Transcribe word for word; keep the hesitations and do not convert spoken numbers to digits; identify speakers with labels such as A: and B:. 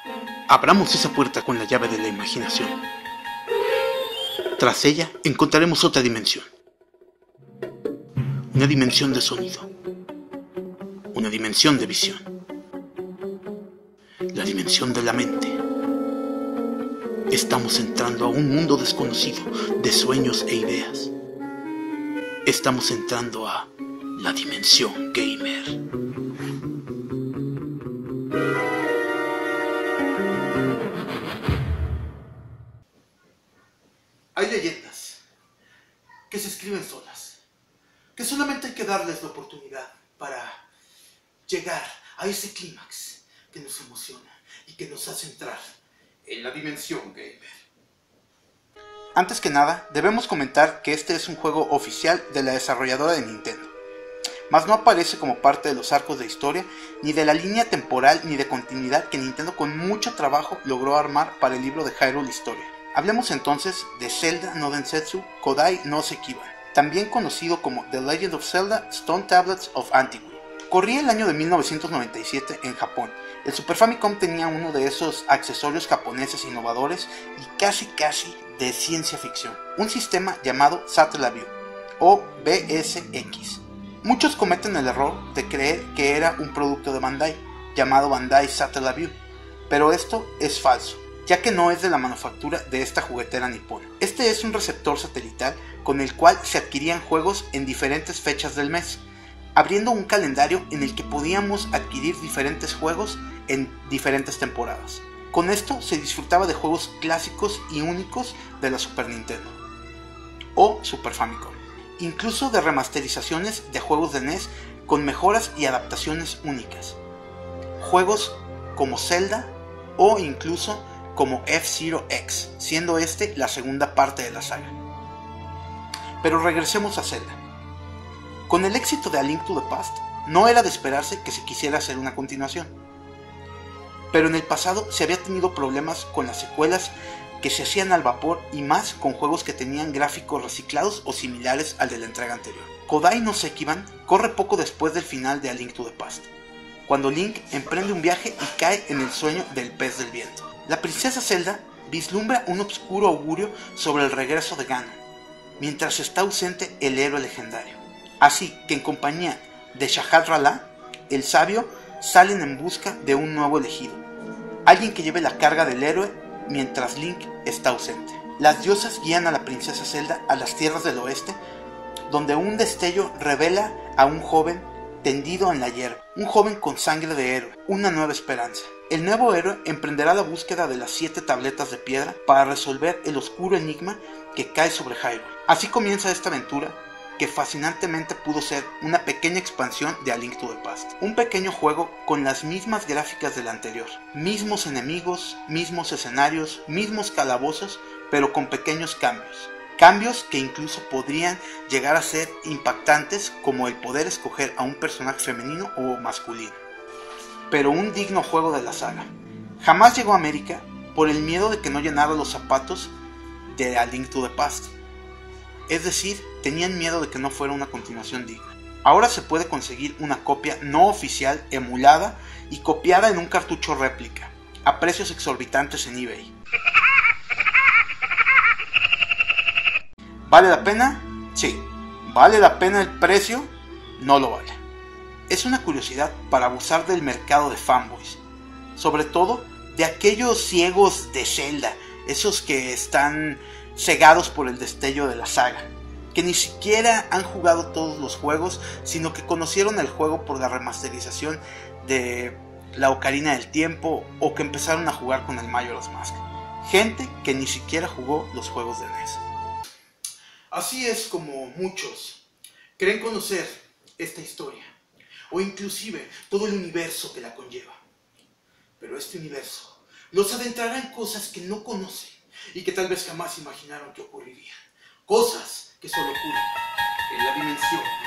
A: Abramos esa puerta con la llave de la imaginación. Tras ella encontraremos otra dimensión. Una dimensión de sonido. Una dimensión de visión. La dimensión de la mente. Estamos entrando a un mundo desconocido de sueños e ideas. Estamos entrando a la dimensión gamer. Hay leyendas que se escriben solas, que solamente hay que darles la oportunidad para llegar a ese clímax que nos emociona y que nos hace entrar en la dimensión gamer. Antes que nada, debemos comentar que este es un juego oficial de la desarrolladora de Nintendo, mas no aparece como parte de los arcos de historia, ni de la línea temporal ni de continuidad que Nintendo con mucho trabajo logró armar para el libro de Hyrule Historia. Hablemos entonces de Zelda no Densetsu Kodai no Sekiba, también conocido como The Legend of Zelda Stone Tablets of Antiquity. Corría el año de mil novecientos noventa y siete en Japón. El Super Famicom tenía uno de esos accesorios japoneses innovadores y casi casi de ciencia ficción, un sistema llamado Satellaview o B S X. Muchos cometen el error de creer que era un producto de Bandai, llamado Bandai Satellaview, pero esto es falso, ya que no es de la manufactura de esta juguetera nipona. Este es un receptor satelital con el cual se adquirían juegos en diferentes fechas del mes, abriendo un calendario en el que podíamos adquirir diferentes juegos en diferentes temporadas. Con esto se disfrutaba de juegos clásicos y únicos de la Super Nintendo o Super Famicom, incluso de remasterizaciones de juegos de N E S con mejoras y adaptaciones únicas, juegos como Zelda o incluso como F-Zero X, siendo este la segunda parte de la saga. Pero regresemos a Zelda. Con el éxito de A Link to the Past, no era de esperarse que se quisiera hacer una continuación. Pero en el pasado se había tenido problemas con las secuelas que se hacían al vapor y más con juegos que tenían gráficos reciclados o similares al de la entrega anterior. Kodai no Sekiban corre poco después del final de A Link to the Past, cuando Link emprende un viaje y cae en el sueño del pez del viento. La princesa Zelda vislumbra un obscuro augurio sobre el regreso de Ganon, mientras está ausente el héroe legendario. Así que en compañía de Shahad Rala, el sabio, salen en busca de un nuevo elegido, alguien que lleve la carga del héroe mientras Link está ausente. Las diosas guían a la princesa Zelda a las tierras del oeste, donde un destello revela a un joven tendido en la hierba, un joven con sangre de héroe, una nueva esperanza. El nuevo héroe emprenderá la búsqueda de las siete tabletas de piedra para resolver el oscuro enigma que cae sobre Hyrule. Así comienza esta aventura, que fascinantemente pudo ser una pequeña expansión de A Link to the Past. Un pequeño juego con las mismas gráficas del anterior, mismos enemigos, mismos escenarios, mismos calabozos, pero con pequeños cambios. Cambios que incluso podrían llegar a ser impactantes, como el poder escoger a un personaje femenino o masculino. Pero un digno juego de la saga. Jamás llegó a América por el miedo de que no llenara los zapatos de A Link to the Past. Es decir, tenían miedo de que no fuera una continuación digna. Ahora se puede conseguir una copia no oficial, emulada y copiada en un cartucho réplica, a precios exorbitantes en eBay. ¿Vale la pena? Sí. ¿Vale la pena el precio? No lo vale. Es una curiosidad para abusar del mercado de fanboys, sobre todo de aquellos ciegos de Zelda, esos que están cegados por el destello de la saga, que ni siquiera han jugado todos los juegos, sino que conocieron el juego por la remasterización de la Ocarina del Tiempo, o que empezaron a jugar con el Majora's Mask. Gente que ni siquiera jugó los juegos de N E S. Así es como muchos creen conocer esta historia, o inclusive todo el universo que la conlleva. Pero este universo los adentrará en cosas que no conocen y que tal vez jamás imaginaron que ocurrirían. Cosas que solo ocurren en la dimensión